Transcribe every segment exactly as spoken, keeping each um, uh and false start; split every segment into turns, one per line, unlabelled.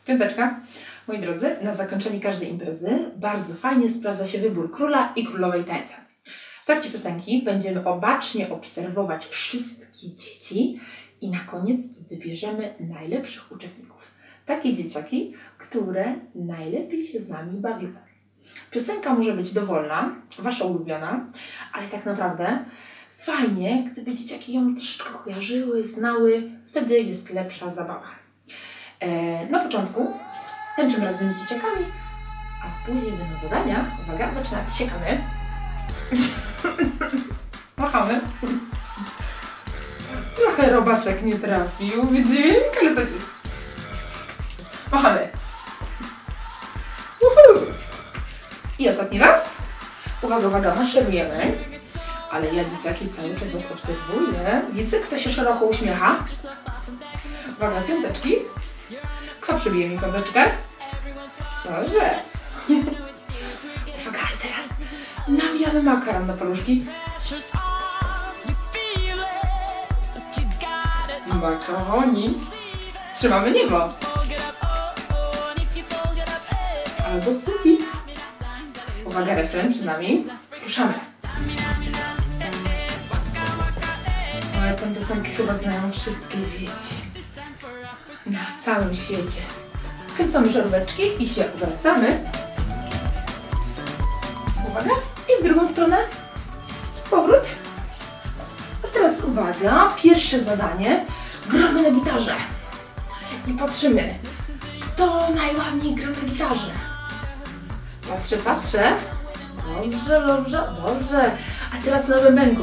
Piąteczka. Moi drodzy, na zakończenie każdej imprezy bardzo fajnie sprawdza się wybór króla i królowej tańca. W trakcie piosenki będziemy obacznie obserwować wszystkie dzieci i na koniec wybierzemy najlepszych uczestników. Takie dzieciaki, które najlepiej się z nami bawiły. Piosenka może być dowolna, wasza ulubiona, ale tak naprawdę fajnie, gdyby dzieciaki ją troszeczkę kojarzyły, znały, wtedy jest lepsza zabawa. E, na początku tańczymy razem z dzieciakami, a później będą zadania. Uwaga, zaczynamy. Siekamy. Machamy. Trochę robaczek nie trafił w dźwięk, ale to nic. Machamy. Uhu. I ostatni raz. Uwaga, uwaga, maszerujemy. Ale ja, dzieciaki, cały czas was obserwuję. Widzę, kto się szeroko uśmiecha. Uwaga, piąteczki. Kto przybije mi piąteczkę? Dobrze. Uwaga, teraz nawijamy makaron na paluszki. Makaroni. Trzymamy niebo. Albo sufit. Uwaga, refren przed nami. Ruszamy. Ale tę piosenkę chyba znają wszystkie dzieci. Na całym świecie. Kręcamy żaróweczki i się obracamy. Uwaga. I w drugą stronę. Powrót. A teraz uwaga. Pierwsze zadanie. Gramy na gitarze. I patrzymy, kto najładniej gra na gitarze. Patrzę, patrzę. Dobrze, dobrze, dobrze. A teraz na bębenku.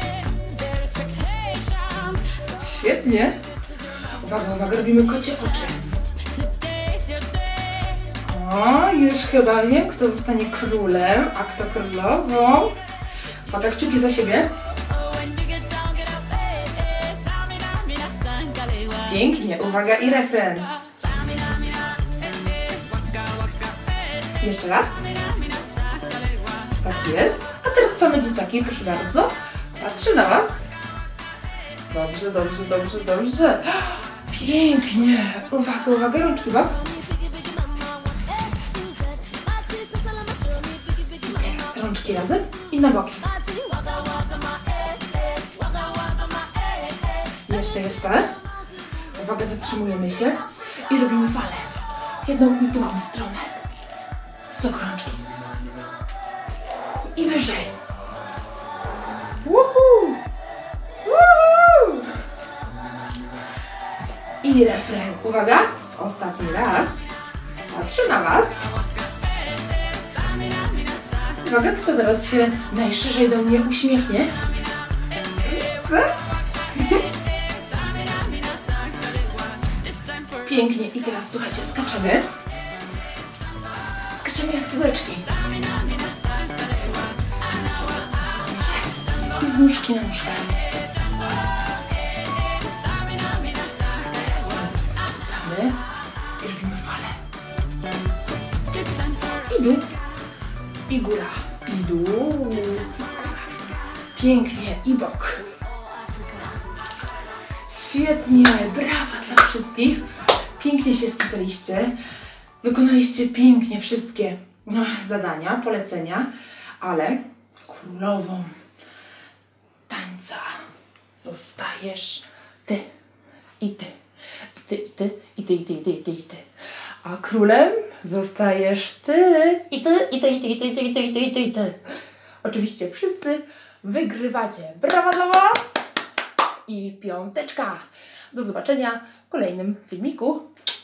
Świetnie. Uwaga, uwaga, robimy kocie oczy. O, już chyba wiem, kto zostanie królem, a kto królową. Uwaga, kciuki za siebie. Pięknie, uwaga i refren. Jeszcze raz. Tak jest. A teraz same dzieciaki, proszę bardzo. Patrzę na was. Dobrze, dobrze, dobrze, dobrze. Pięknie. Uwaga, uwaga, rączki bok. Teraz rączki razem i na boki. Jeszcze, jeszcze. Uwaga, zatrzymujemy się i robimy falę. Jedną i w drugą stronę. Wysoko rączki. I wyżej. Woohoo! Woohoo! I refren. Uwaga, ostatni raz. Patrzę na was. Uwaga, kto teraz się najszerzej do mnie uśmiechnie? Widzę. Pięknie. I teraz słuchajcie, skaczemy. Skaczemy jak piłeczki. I z nóżki na nóżkę. Teraz wracamy i robimy falę. I dół. I góra. I dół. I góra. Pięknie. I bok. Świetnie. Brawa dla wszystkich. Pięknie się spisaliście. Wykonaliście pięknie wszystkie no, zadania, polecenia, ale królową tańca zostajesz ty. I ty. I ty, i ty, i ty, i ty, i ty, i ty, i ty. A królem zostajesz ty. I ty, i ty, i ty, i ty, i ty, i ty, i ty, i ty, i ty. Oczywiście wszyscy wygrywacie. Brawa dla was! I piąteczka. Do zobaczenia w kolejnym filmiku.